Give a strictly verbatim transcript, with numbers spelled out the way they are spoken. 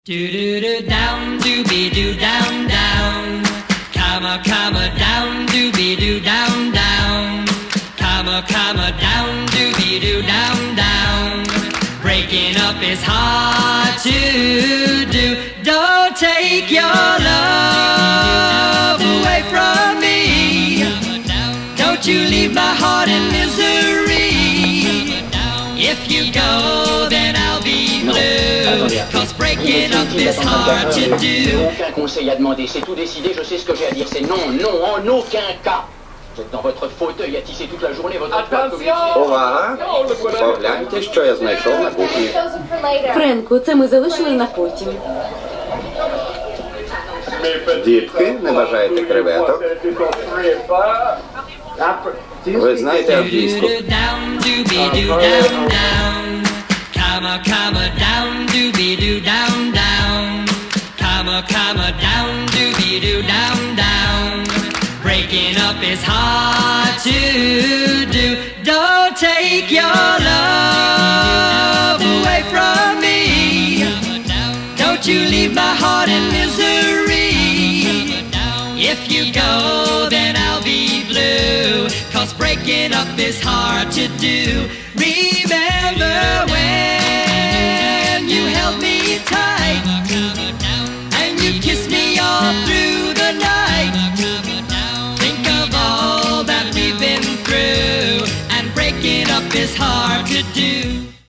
Do do do down, doobie do down down, comma comma down, doobie do down down, comma comma down, doobie do down down. Breaking up is hard to do. Don't take your love away from me. Don't you leave my heart in misery. If you go, then I'll be blue. Cause breaking up is hard to do. Aucun conseil à demander, c'est tout décidé, je sais ce que j'ai à dire, c'est non, non, en aucun cas. Vous êtes dans votre fauteuil à tisser toute la journée votre Увага! Погляньте, що я знайшов на кухні. Френку, це ми залишили на потім. Дітки, не бажаєте креветок? Ви знаєте англійську? Down, doobie do down down, comma comma down, doobie do down down, comma comma down, doobie do down down. Breaking up is hard to do. Don't take your love away from me. Don't you leave my heart in misery. If you go, then I'll be blue. Cause breaking up is hard to do. Remember when you held me tight and you kissed me all through the night. Think of all that we've been through, and breaking up is hard to